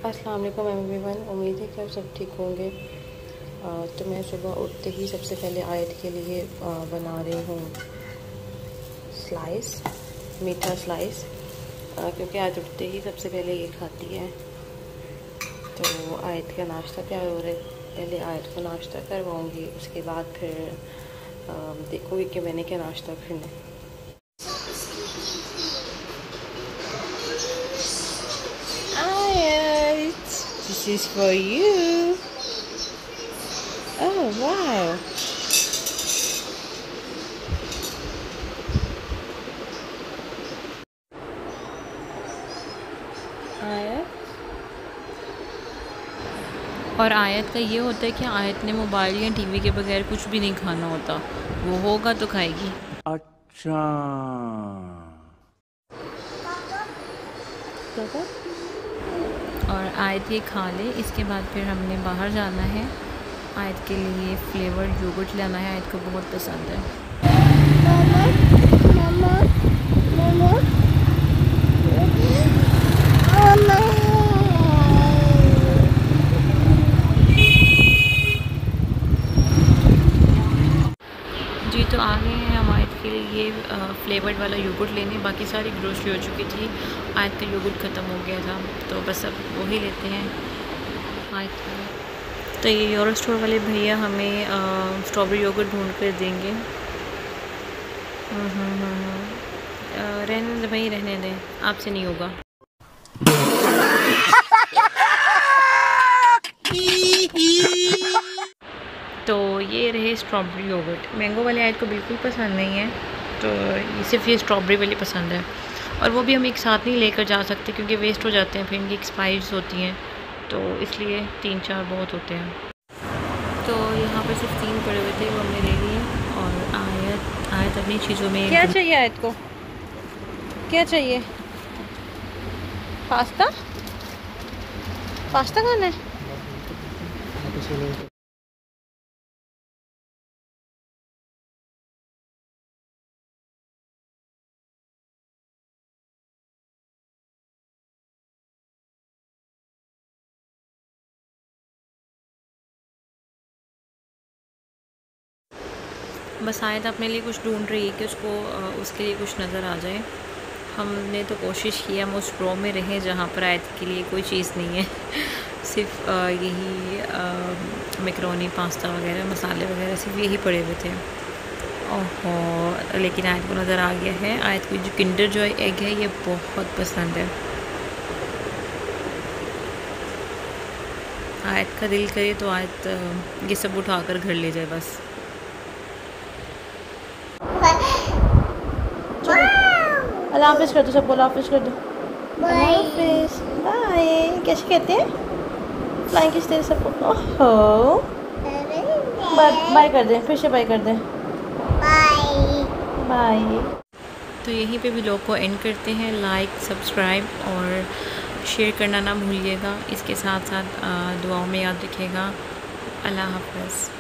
अस्सलाम वालेकुम एवरीवन, उम्मीद है कि आप सब ठीक होंगे। तो मैं सुबह उठते ही सबसे पहले आयत के लिए बना रही हूँ स्लाइस, मीठा स्लाइस, क्योंकि आज उठते ही सबसे पहले ये खाती है। तो आयत का नाश्ता तैयार हो रहा है, पहले आयत को नाश्ता करवाऊँगी, उसके बाद फिर देखूँगी कि मैंने क्या नाश्ता करना है। This is for you. Oh wow. आयत। और आयत का ये होता है कि आयत ने मोबाइल या टीवी के बगैर कुछ भी नहीं खाना होता, वो होगा तो खाएगी। अच्छा। और आयत ये खा ले, इसके बाद फिर हमने बाहर जाना है। आयत के लिए फ्लेवर्ड योगर्ट लाना है, आयत को बहुत पसंद है। जी तो आ गए हैं हम आयत के लिए फ्लेवर्ड वाला योगर्ट लेने। बाकी सारी ग्रोसरी हो चुकी थी, आयत का योगर्ट ख़त्म हो गया था, तो बस अब वही लेते हैं आयत का। तो ये यूरो स्टोर वाले भैया हमें स्ट्रॉबेरी योगर्ट ढूंढ कर देंगे। रहने दें भाई, रहने दें, आपसे नहीं होगा। तो ये रहे स्ट्रॉबेरी योगर्ट। मैंगो वाले आयत को बिल्कुल पसंद नहीं है, तो सिर्फ ये स्ट्रॉबेरी वाली पसंद है। और वो भी हम एक साथ नहीं लेकर जा सकते क्योंकि वेस्ट हो जाते हैं, फिर इनकी एक्सपायर्स होती हैं, तो इसलिए 3-4 बहुत होते हैं। तो यहाँ पर सिर्फ 3 पड़े हुए थे, वो हमने ले लिए। और आयत अपनी चीज़ों में क्या चाहिए आयत को? क्या चाहिए? पास्ता? पास्ता खाना है? बस आयत अपने लिए कुछ ढूंढ रही है कि उसको उसके लिए कुछ नज़र आ जाए। हमने तो कोशिश की हम उस रो में रहें जहाँ पर आयत के लिए कोई चीज़ नहीं है सिर्फ यही मैकरोनी, पास्ता वगैरह, मसाले वगैरह सिर्फ यही पड़े हुए थे। ओहो, लेकिन आयत को नज़र आ गया है। आयत को जो किंडर जॉय एग है ये बहुत पसंद है। आयत का दिल करे तो आयत ये सब उठा कर घर ले जाए बस। अल्लाह हाफिज़ कर दो सबको, अल्लाह हाफिज़ कर दो। अल्लाह हाफिज़, बाय। कैसे कहते हैं? फ्लाइंग किस तेरे सबको? ओहो, बाय कर दें, फिर से बाय कर दें। बाय। तो यहीं पे भी लोग को एंड करते हैं। लाइक, सब्सक्राइब और शेयर करना ना भूलिएगा। इसके साथ साथ दुआओं में याद रखिएगा। अल्लाह हाफ़िज़।